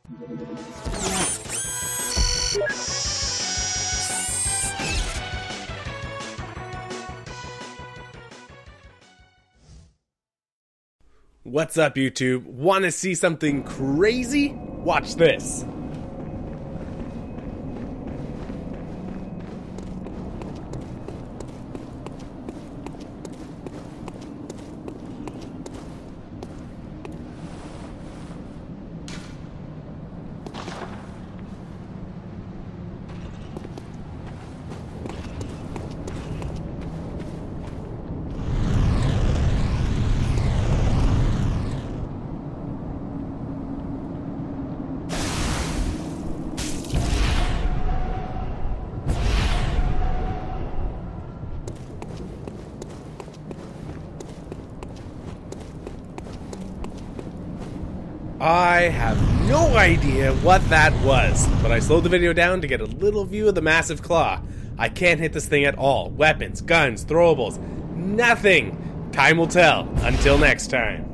What's up, YouTube? Want to see something crazy? Watch this. I have no idea what that was, but I slowed the video down to get a little view of the massive claw. I can't hit this thing at all. Weapons, guns, throwables, nothing. Time will tell. Until next time.